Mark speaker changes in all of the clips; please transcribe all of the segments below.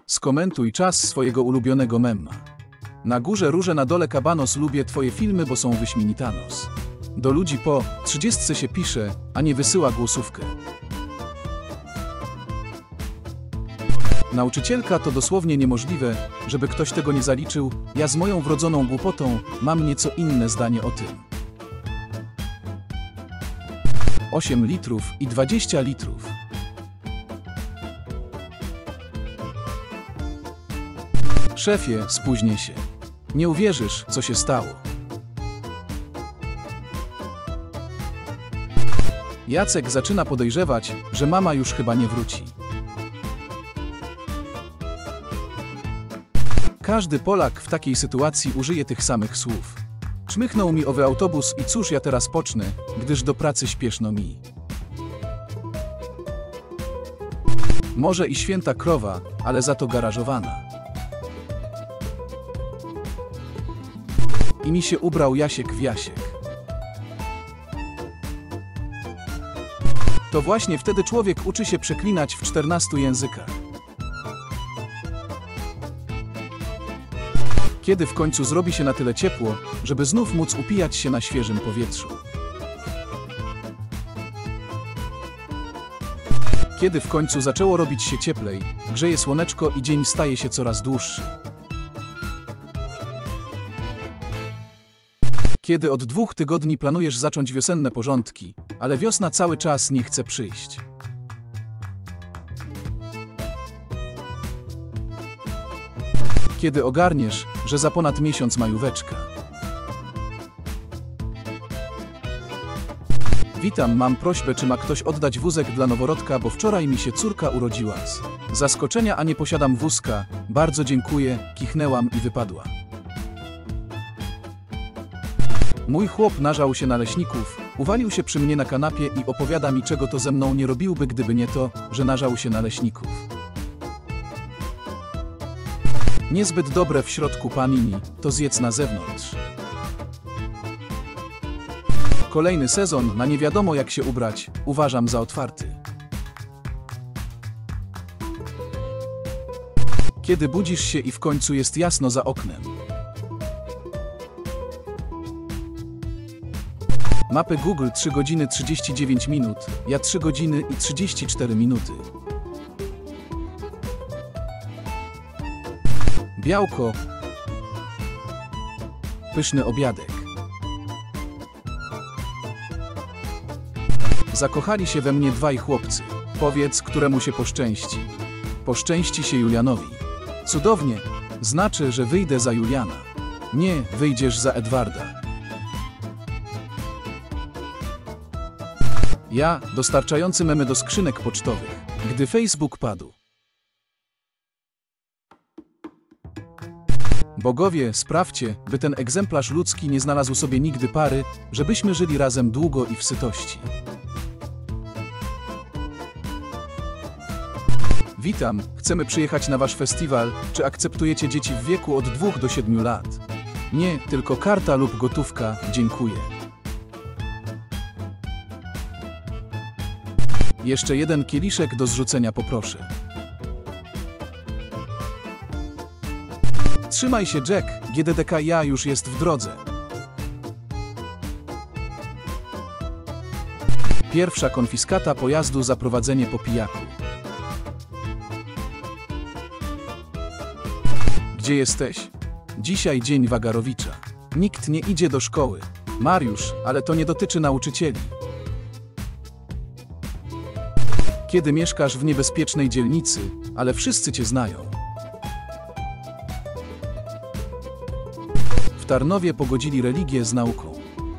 Speaker 1: Skomentuj czas swojego ulubionego mema. Na górze róże, na dole kabanos. Lubię twoje filmy, bo są wyśmienitanos. Do ludzi po 30 się pisze, a nie wysyła głosówkę. Nauczycielka, to dosłownie niemożliwe, żeby ktoś tego nie zaliczył. Ja z moją wrodzoną głupotą mam nieco inne zdanie o tym. 8 litrów i 20 litrów. Szefie, spóźnię się. Nie uwierzysz, co się stało. Jacek zaczyna podejrzewać, że mama już chyba nie wróci. Każdy Polak w takiej sytuacji użyje tych samych słów. Czmychnął mi owy autobus i cóż ja teraz pocznę, gdyż do pracy śpieszno mi. Może i święta krowa, ale za to garażowana. I mi się ubrał Jasiek w Jasiek. To właśnie wtedy człowiek uczy się przeklinać w 14 językach. Kiedy w końcu zrobi się na tyle ciepło, żeby znów móc upijać się na świeżym powietrzu? Kiedy w końcu zaczęło robić się cieplej, grzeje słoneczko i dzień staje się coraz dłuższy? Kiedy od 2 tygodni planujesz zacząć wiosenne porządki, ale wiosna cały czas nie chce przyjść? Kiedy ogarniesz, że za ponad miesiąc majóweczka? Witam, mam prośbę, czy ma ktoś oddać wózek dla noworodka, bo wczoraj mi się córka urodziła z zaskoczenia, a nie posiadam wózka. Bardzo dziękuję, kichnęłam i wypadła. Mój chłop nażał się naleśników, uwalił się przy mnie na kanapie i opowiada mi, czego to ze mną nie robiłby, gdyby nie to, że nażał się naleśników. Niezbyt dobre w środku panini, to zjedz na zewnątrz. Kolejny sezon na nie wiadomo jak się ubrać, uważam za otwarty. Kiedy budzisz się i w końcu jest jasno za oknem? Mapy Google 3 godziny 39 minut, ja 3 godziny i 34 minuty. Białko. Pyszny obiadek. Zakochali się we mnie dwaj chłopcy. Powiedz, któremu się poszczęści. Poszczęści się Julianowi. Cudownie. Znaczy, że wyjdę za Juliana. Nie, wyjdziesz za Edwarda. Ja, dostarczający memy do skrzynek pocztowych, gdy Facebook padł. Bogowie, sprawdźcie, by ten egzemplarz ludzki nie znalazł sobie nigdy pary, żebyśmy żyli razem długo i w sytości. Witam, chcemy przyjechać na wasz festiwal. Czy akceptujecie dzieci w wieku od 2 do 7 lat? Nie, tylko karta lub gotówka, dziękuję. Jeszcze jeden kieliszek do zrzucenia poproszę. Trzymaj się, Jack, GDDK ja już jest w drodze. Pierwsza konfiskata pojazdu za prowadzenie po pijaku. Gdzie jesteś? Dzisiaj dzień Wagarowicza. Nikt nie idzie do szkoły. Mariusz, ale to nie dotyczy nauczycieli. Kiedy mieszkasz w niebezpiecznej dzielnicy, ale wszyscy cię znają. W Tarnowie pogodzili religię z nauką.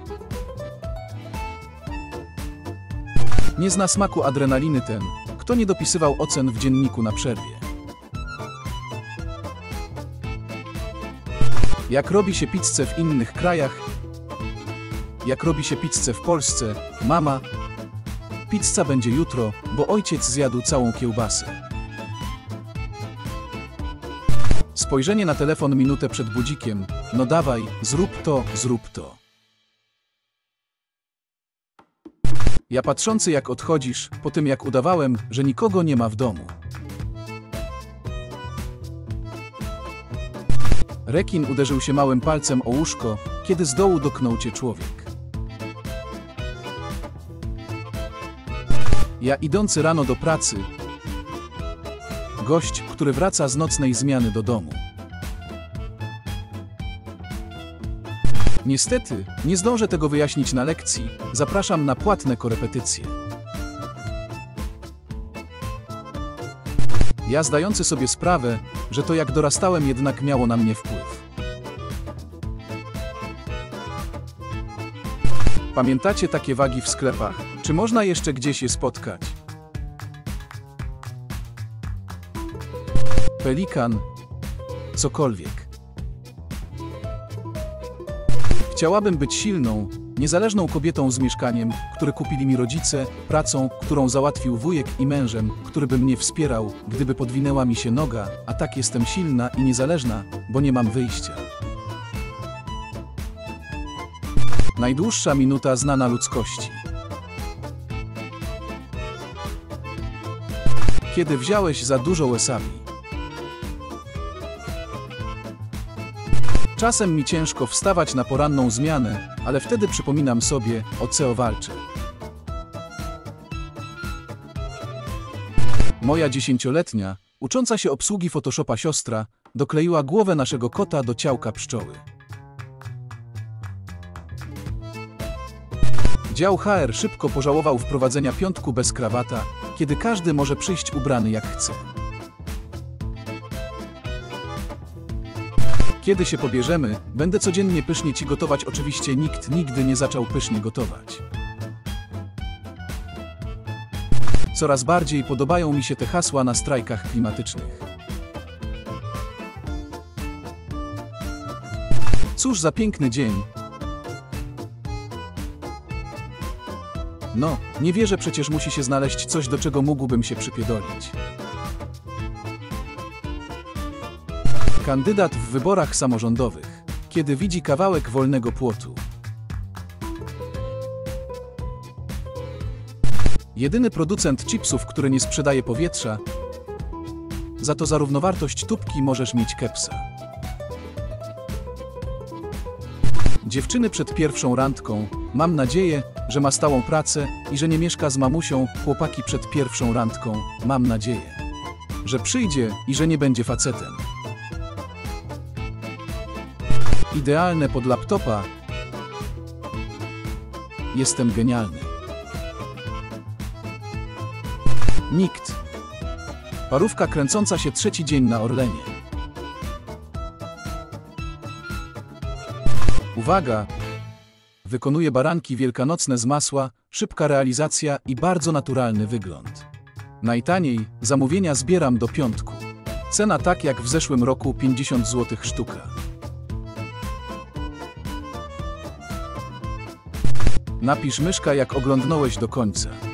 Speaker 1: Nie zna smaku adrenaliny ten, kto nie dopisywał ocen w dzienniku na przerwie. Jak robi się pizzę w innych krajach? Jak robi się pizzę w Polsce? Mama. Pizza będzie jutro, bo ojciec zjadł całą kiełbasę. Spojrzenie na telefon minutę przed budzikiem. No dawaj, zrób to, zrób to. Ja patrzący jak odchodzisz, po tym jak udawałem, że nikogo nie ma w domu. Rekin uderzył się małym palcem o łóżko, kiedy z dołu dotknął cię człowiek. Ja idący rano do pracy. Gość, który wraca z nocnej zmiany do domu. Niestety, nie zdążę tego wyjaśnić na lekcji. Zapraszam na płatne korepetycje. Ja zdający sobie sprawę, że to jak dorastałem jednak miało na mnie wpływ. Pamiętacie takie wagi w sklepach? Czy można jeszcze gdzieś je spotkać? Pelikan. Cokolwiek. Chciałabym być silną, niezależną kobietą z mieszkaniem, które kupili mi rodzice, pracą, którą załatwił wujek i mężem, który by mnie wspierał, gdyby podwinęła mi się noga, a tak jestem silna i niezależna, bo nie mam wyjścia. Najdłuższa minuta znana ludzkości. Kiedy wziąłeś za dużo wasabi. Czasem mi ciężko wstawać na poranną zmianę, ale wtedy przypominam sobie, o co walczę. Moja 10-letnia, ucząca się obsługi Photoshopa siostra, dokleiła głowę naszego kota do ciałka pszczoły. Dział HR szybko pożałował wprowadzenia piątku bez krawata, kiedy każdy może przyjść ubrany jak chce. Kiedy się pobierzemy, będę codziennie pysznie ci gotować. Oczywiście nikt nigdy nie zaczął pysznie gotować. Coraz bardziej podobają mi się te hasła na strajkach klimatycznych. Cóż za piękny dzień. No, nie wierzę, przecież musi się znaleźć coś, do czego mógłbym się przypierdolić. Kandydat w wyborach samorządowych, kiedy widzi kawałek wolnego płotu. Jedyny producent chipsów, który nie sprzedaje powietrza. Za to za równowartość tubki możesz mieć kepsa. Dziewczyny przed pierwszą randką. Mam nadzieję, że ma stałą pracę i że nie mieszka z mamusią. Chłopaki przed pierwszą randką. Mam nadzieję, że przyjdzie i że nie będzie facetem. Idealne pod laptopa. Jestem genialny. Nikt. Parówka kręcąca się trzeci dzień na Orlenie. Uwaga! Wykonuję baranki wielkanocne z masła, szybka realizacja i bardzo naturalny wygląd. Najtaniej, zamówienia zbieram do piątku. Cena tak jak w zeszłym roku, 50 zł sztuka. Napisz myszka, jak oglądnąłeś do końca.